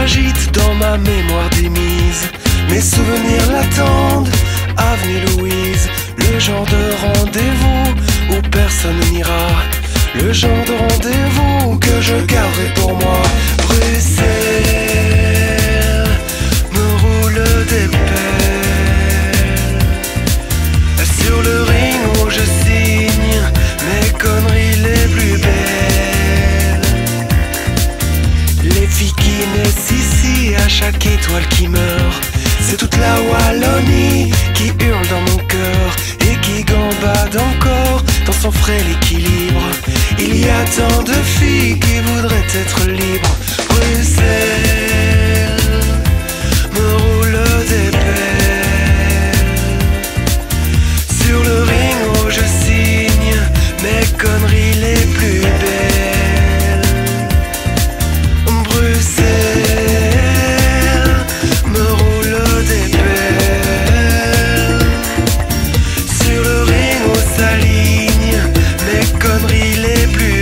s'agitent dans ma mémoire démise. Mes souvenirs l'attendent, avenue Louise. Le genre de rendez-vous où personne n'ira. Le genre de rendez-vous que je garderai pour moi. Bruxelles me roule des pelles. Sur le ring où je signe mes conneries les plus belles. Les filles qui naissent ici à chaque étoile qui meurt. C'est toute la Wallonie qui hurle dans mon cœur et qui gambade encore dans son frêle équilibre. Il y a tant de filles qui voudraient être libres. Bruxelles me roule des pelles. Sur le ring où je signe mes conneries les plus belles. Bruxelles me roule des pelles. Sur le ring où s'alignent mes conneries les plus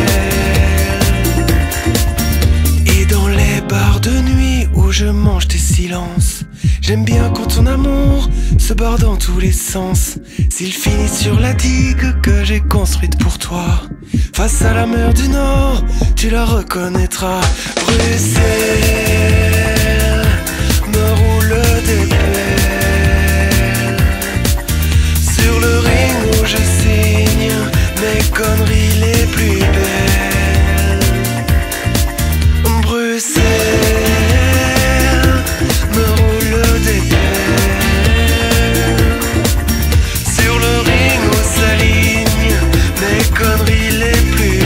belles. Et dans les bars de nuit où je mange tes silences, j'aime bien quand ton amour se barre dans tous les sens. S'il finit sur la digue que j'ai construite pour toi, face à la mer du Nord, tu la reconnaîtras. Bruxelles me roule des pelles. Sur le ring où je signe mes conneries les plus belles. Bruxelles me roule des pelles. Sur le ring où s'alignent mes conneries les plus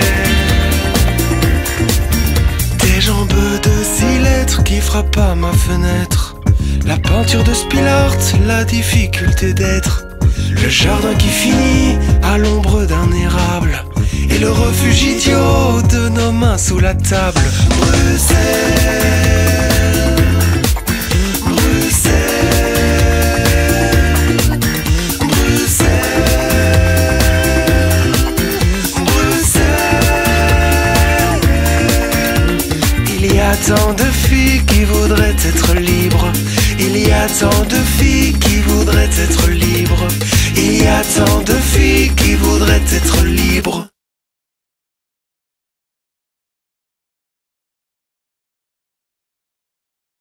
belles. Des jambes de 6 lettres qui frappent à ma fenêtre. La peinture de Spilart, la difficulté d'être. Le jardin qui finit à l'ombre d'un érable. Et le refuge idiot de nos mains sous la table. Bruxelles, Bruxelles, Bruxelles, Bruxelles. Il y a tant de filles qui voudraient être libres. Il y a tant de filles qui voudraient être libres. Il y a tant de filles qui voudraient être libres.